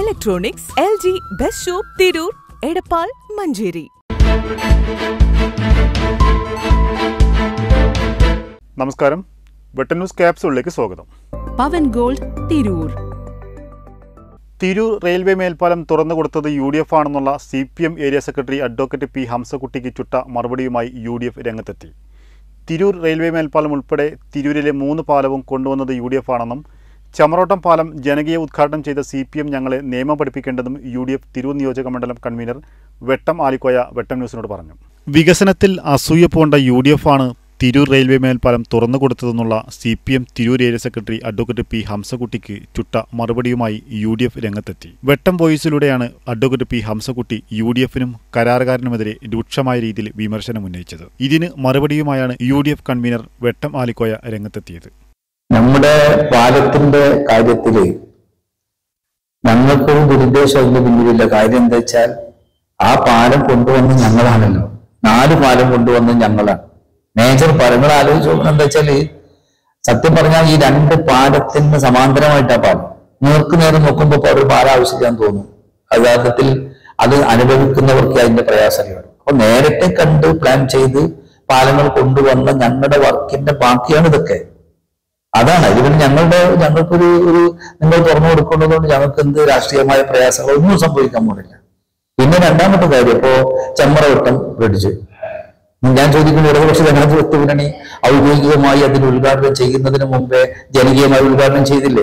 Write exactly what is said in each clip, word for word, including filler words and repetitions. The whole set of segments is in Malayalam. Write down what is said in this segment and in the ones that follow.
Electronics, L G best shop, Tirur, Edappal, Manjeri. നമസ്കാരം, വെട്ടൻ ന്യൂസ് ക്യാപ്സൂളിലേക്ക് സ്വാഗതം. പവൻ ഗോൾഡ്, തിരൂർ. തിരൂർ റെയിൽവേ മേൽപ്പാലം തുറന്നുകൊടുത്തത് യു ഡി എഫ് ആണെന്നുള്ള C P M area secretary advocate P ഹംസക്കുട്ടിക്ക് ചുട്ട മറുപടിയുമായി യു ഡി എഫ് രംഗത്തെത്തി. തിരൂർ റെയിൽവേ മേൽപ്പാലം ഉൾപ്പെടെ തിരൂരിലെ മൂന്ന് പാലവും കൊണ്ടുവന്നത് യു ഡി എഫ് ആണെന്നും ചമറോട്ടം പാലം ജനകീയ ഉദ്ഘാടനം ചെയ്ത സി പി എം ഞങ്ങളെ നിയമം പഠിപ്പിക്കേണ്ടതും യു ഡി എഫ് തിരൂർ നിയോജക മണ്ഡലം കൺവീനർ വെട്ടം ആലിക്കോയ വെട്ടം ന്യൂസിനോട് പറഞ്ഞു. വികസനത്തിൽ അസൂയ പൂണ്ട യു ഡി എഫ് ആണ് തിരൂർ റെയിൽവേ മേൽപ്പാലം തുറന്നുകൊടുത്തതെന്നുള്ള C P M Tirur area secretary advocate P ഹംസക്കുട്ടിക്ക് ചുട്ട മറുപടിയുമായി യു ഡി എഫ് രംഗത്തെത്തി. വെട്ടം വോയിസിലൂടെയാണ് advocate P Hamzakutty U D എഫിനും കരാറുകാരനുമെതിരെ രൂക്ഷമായ രീതിയിൽ വിമർശനം ഉന്നയിച്ചത്. ഇതിന് മറുപടിയുമായാണ് U D F convener Vettam Alikoya രംഗത്തെത്തിയത്. നമ്മുടെ പാലത്തിന്റെ കാര്യത്തില് ഞങ്ങൾക്കൊരു ദുരുദ്ദേശം അതിന്റെ പിന്നിലില്ല. കാര്യം എന്താ വെച്ചാൽ ആ പാലം കൊണ്ടുവന്ന് ഞങ്ങളാണല്ലോ. നാല് പാലം കൊണ്ടുവന്ന് ഞങ്ങളാണ്. മേജർ പാലങ്ങൾ ആലോചിച്ച് നോക്കണം. എന്താ വെച്ചാല് സത്യം പറഞ്ഞാൽ ഈ രണ്ട് പാലത്തിന് സമാന്തരമായിട്ടാ പാലം. നേർക്ക് നേരം നോക്കുമ്പോൾ ഒരു പാലം ആവശ്യമില്ലാന്ന് തോന്നും. യഥാർത്ഥത്തിൽ അത് അനുഭവിക്കുന്നവർക്ക് അതിന്റെ പ്രയാസമാണ്. അപ്പൊ നേരത്തെ കണ്ട് പ്ലാൻ ചെയ്ത് പാലങ്ങൾ കൊണ്ടുവന്ന ഞങ്ങളുടെ വർക്കിന്റെ ബാക്കിയാണ് ഇതൊക്കെ. അതാണ് ഇതിൽ ഞങ്ങളുടെ ഞങ്ങൾക്കൊരു ഒരു നിങ്ങൾ തുറന്നു കൊടുക്കുന്നതുകൊണ്ട് ഞങ്ങൾക്ക് എന്ത് രാഷ്ട്രീയമായ പ്രയാസങ്ങൾ ഒന്നും സംഭവിക്കാൻ പോണില്ല. പിന്നെ രണ്ടാമത്തെ കാര്യം, ഇപ്പോ ചെമ്മറവട്ടം ബ്രിഡ്ജ് ഞാൻ ചോദിക്കുന്ന ഇടതുപക്ഷ ജനാധിപത്യ മുന്നണി ഔദ്യോഗികമായി അതിന് ഉദ്ഘാടനം ചെയ്യുന്നതിന് മുമ്പേ ജനകീയമായി ഉദ്ഘാടനം ചെയ്തില്ലേ?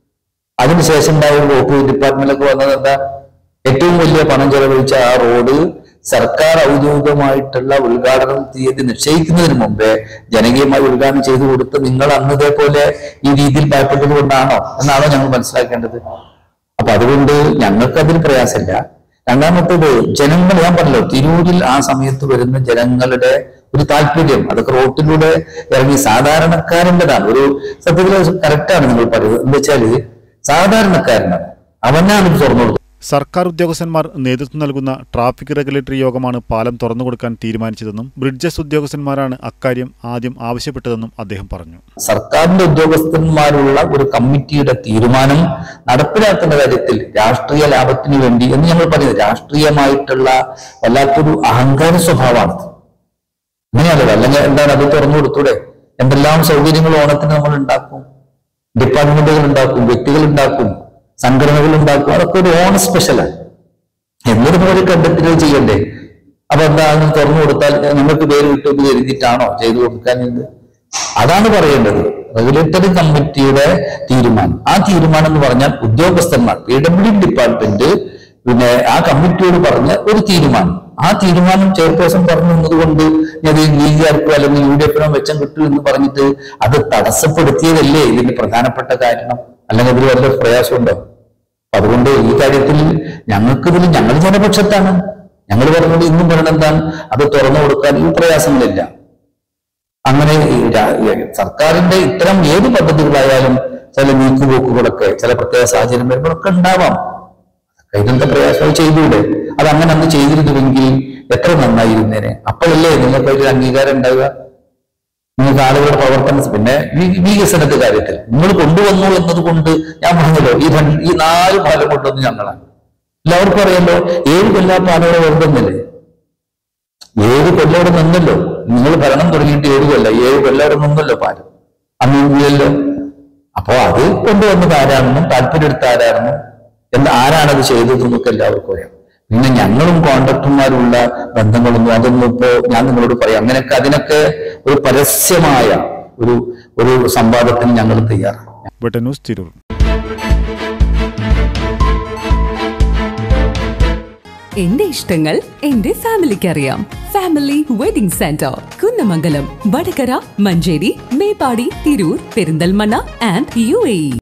അതിനുശേഷം ഉണ്ടായ വകുപ്പ് ഡിപ്പാർട്ട്മെന്റിലൊക്കെ വന്നത് എന്താ? ഏറ്റവും വലിയ പണം ചെലവഴിച്ച ആ റോഡ് സർക്കാർ ഔദ്യോഗികമായിട്ടുള്ള ഉദ്ഘാടനം തീയതി നിശ്ചയിക്കുന്നതിന് മുമ്പേ ജനകീയമായി ഉദ്ഘാടനം ചെയ്തു കൊടുത്ത് നിങ്ങൾ അന്നതേപോലെ ഈ രീതിയിൽ ഭയപ്പെട്ടത് കൊണ്ടാണോ എന്നാണോ ഞങ്ങൾ മനസ്സിലാക്കേണ്ടത്. അപ്പൊ അതുകൊണ്ട് ഞങ്ങൾക്ക് അതിന് പ്രയാസമില്ല. രണ്ടാമത്തേത്, ജനങ്ങൾ, ഞാൻ പറഞ്ഞല്ലോ തിരൂരിൽ ആ സമയത്ത് വരുന്ന ജനങ്ങളുടെ ഒരു താല്പര്യം, അതൊക്കെ റോട്ടിലൂടെ ഇറങ്ങി സാധാരണക്കാരൻ്റെതാണ്. ഒരു സത്യത്തിൽ കറക്റ്റാണ് നിങ്ങൾ പറയുന്നത്. എന്താ വെച്ചാല് സാധാരണക്കാരനാണ്, അവനാണ് ഇത് തുറന്നു കൊടുക്കുന്നത്. സർക്കാർ ഉദ്യോഗസ്ഥന്മാർ നേതൃത്വം നൽകുന്ന ട്രാഫിക് റെഗുലേറ്ററി യോഗമാണ് പാലം തുറന്നുകൊടുക്കാൻ തീരുമാനിച്ചതെന്നും ബ്രിഡ്ജസ് ഉദ്യോഗസ്ഥന്മാരാണ് അക്കാര്യം ആദ്യം ആവശ്യപ്പെട്ടതെന്നും അദ്ദേഹം പറഞ്ഞു. സർക്കാരിന്റെ ഉദ്യോഗസ്ഥന്മാരുള്ള ഒരു കമ്മിറ്റിയുടെ തീരുമാനം നടപ്പിലാക്കുന്ന കാര്യത്തിൽ രാഷ്ട്രീയ ലാഭത്തിന് വേണ്ടി എന്ന് ഞങ്ങൾ പറയുന്നത് രാഷ്ട്രീയമായിട്ടുള്ള വല്ലാത്തൊരു അഹങ്കാര സ്വഭാവമാണ്. അങ്ങനെയല്ലല്ലോ. അല്ലെങ്കിൽ എന്താണ് അത് തുറന്നു കൊടുത്തൂടെ? എന്തെല്ലാം സൗകര്യങ്ങൾ ഓണത്തിന് നമ്മൾ ഉണ്ടാക്കും, ഡിപ്പാർട്ട്മെന്റുകൾ ഉണ്ടാക്കും, വ്യക്തികൾ ഉണ്ടാക്കും, സംഘടനകൾ ഉണ്ടാക്കും. അതൊക്കെ ഒരു ഓണ സ്പെഷ്യലാണ്. എന്നൊരു പോലെ കണ്ടെത്തുകയും ചെയ്യണ്ടേ? അപ്പൊ എന്താ തുറന്നു കൊടുത്താൽ നിങ്ങൾക്ക് പേര് കിട്ടുമെന്ന് കരുതിയിട്ടാണോ ചെയ്തു കൊടുക്കാനുണ്ട്? അതാണ് പറയേണ്ടത്. റെഗുലേറ്ററി കമ്മിറ്റിയുടെ തീരുമാനം. ആ തീരുമാനം എന്ന് പറഞ്ഞാൽ ഉദ്യോഗസ്ഥന്മാർ, പി ഡബ്ല്യു ഡിപ്പാർട്ട്മെന്റ് പിന്നെ ആ കമ്മിറ്റിയോട് പറഞ്ഞ ഒരു തീരുമാനം. ആ തീരുമാനം ചെയർപേഴ്സൺ പറഞ്ഞു എന്നതുകൊണ്ട് ഞാൻ ലീഗുകാർക്കോ അല്ലെങ്കിൽ യു ഡി എഫിനോ മെച്ചം കിട്ടും എന്ന് പറഞ്ഞിട്ട് അത് തടസ്സപ്പെടുത്തിയതല്ലേ ഇതിന്റെ പ്രധാനപ്പെട്ട കാരണം? അല്ലെങ്കിൽ അതിൽ വല്ല പ്രയാസമുണ്ടോ? അതുകൊണ്ട് ഈ കാര്യത്തിൽ ഞങ്ങൾക്കിതിൽ ഞങ്ങൾ ജനപക്ഷത്താണ്. ഞങ്ങൾ പറഞ്ഞത് ഇന്നും പറയണ എന്താണ്, അത് തുറന്നു കൊടുക്കാൻ ഈ പ്രയാസങ്ങളില്ല. അങ്ങനെ സർക്കാരിന്റെ ഇത്തരം ഏത് പദ്ധതികളായാലും ചില നീക്കുപോക്കുകളൊക്കെ ചില പ്രത്യേക സാഹചര്യം വരുമ്പോഴൊക്കെ ഉണ്ടാവാം. ഇതിന്റെ പ്രയാസം ചെയ്തൂടെ? അത് അങ്ങനെ അന്ന് ചെയ്തിരുന്നുവെങ്കിൽ എത്ര നന്നായിരുന്നേനെ. അപ്പോഴല്ലേ നിങ്ങൾക്ക് ഒരു അംഗീകാരം ഉണ്ടാവുക, നിങ്ങൾക്ക് ആളുകളുടെ പ്രവർത്തനം. പിന്നെ വികസനത്തിന്റെ കാര്യത്തിൽ നിങ്ങൾ കൊണ്ടുവന്നു എന്നതുകൊണ്ട് ഞാൻ പറഞ്ഞല്ലോ, ഈ രണ്ട് ഈ നാല് പാലം കൊണ്ടുവന്ന് ഞങ്ങളാണ്. എല്ലാവർക്കും അറിയാലോ, ഏഴ് കൊല്ലാ പാലോടെ വെറുതെന്നല്ലേ? ഏഴ് കൊല്ലോടെ നിന്നല്ലോ. നിങ്ങൾ ഭരണം തുടങ്ങിയിട്ട് ഏഴ് കൊല്ല ഏഴ് കൊല്ലോടെ നിന്നല്ലോ പാലം. അന്നില്ലല്ലോ. അപ്പോ അത് കൊണ്ടുവന്നത് ആരാണെന്നും താല്പര്യം എടുത്ത ആരാണെന്നും എന്താ ആരാണത് ചെയ്തതെന്നൊക്കെ എല്ലാവർക്കും അറിയാം. പിന്നെ ഞങ്ങളും കോൺട്രാക്ടർമാരുള്ള ബന്ധങ്ങളൊന്നും അതൊന്നും ഇപ്പോ ഞാൻ നിങ്ങളോട് പറയാം. അങ്ങനെയൊക്കെ അതിനൊക്കെ ഒരു പരസ്യമായ ഒരു ഒരു സംവാദത്തിന് ഞങ്ങൾ തയ്യാറാണ്. എന്റെ ഇഷ്ടങ്ങൾ എന്റെ ഫാമിലിക്ക് അറിയാം. Family wedding centre, Kunnamangalam, Vadakara, Manjeri, Meppadi, Tirur, Perinthalmanna and U A E.